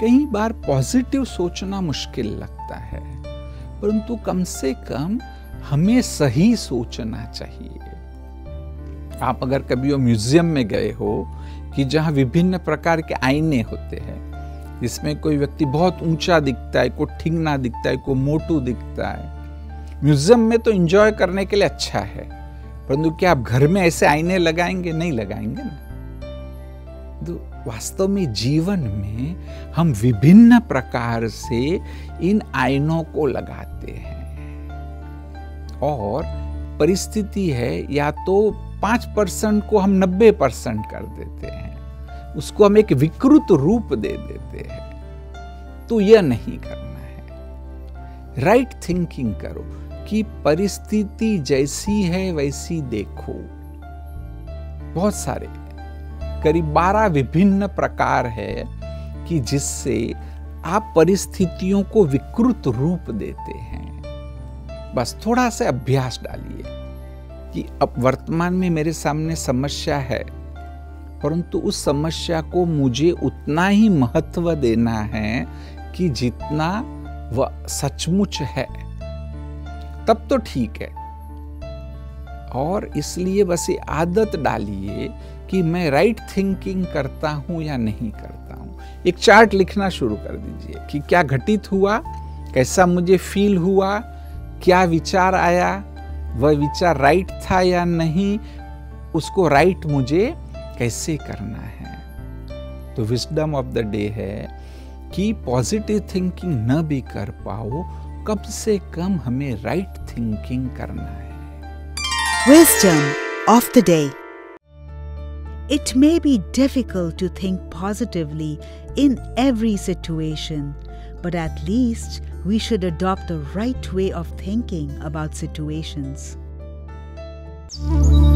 कई बार पॉजिटिव सोचना मुश्किल लगता है, परंतु कम से कम हमें सही सोचना चाहिए। आप अगर कभी वो म्यूजियम में गए हो कि जहां विभिन्न प्रकार के आईने होते हैं, जिसमें कोई व्यक्ति बहुत ऊंचा दिखता है, कोई ठिंगना दिखता है, कोई मोटू दिखता है। म्यूजियम में तो एंजॉय करने के लिए अच्छा है, परंतु क्या आप घर में ऐसे आईने लगाएंगे? नहीं लगाएंगे ना। तो वास्तव में जीवन में हम विभिन्न प्रकार से इन आईनों को लगाते हैं, और परिस्थिति है या तो 5% को हम 90% कर देते हैं, उसको हम एक विकृत रूप दे देते हैं। तो यह नहीं करना है। राइट थिंकिंग करो कि परिस्थिति जैसी है वैसी देखो। बहुत सारे करीब 12 विभिन्न प्रकार है कि जिससे आप परिस्थितियों को विकृत रूप देते हैं। बस थोड़ा सा अभ्यास डालिए कि अब वर्तमान में मेरे सामने समस्या है, परंतु उस समस्या को मुझे उतना ही महत्व देना है कि जितना वह सचमुच है, तब तो ठीक है। और इसलिए बस ये आदत डालिए कि मैं राइट थिंकिंग करता हूं या नहीं करता हूं। एक चार्ट लिखना शुरू कर दीजिए कि क्या घटित हुआ, कैसा मुझे फील हुआ, क्या विचार आया, वह विचार राइट था या नहीं, उसको राइट मुझे कैसे करना है। तो विजडम ऑफ द डे है कि पॉजिटिव थिंकिंग न भी कर पाओ, कम से कम हमें राइट थिंकिंग करना है। Wisdom of the day. It may be difficult to think positively in every situation, but at least we should adopt the right way of thinking about situations.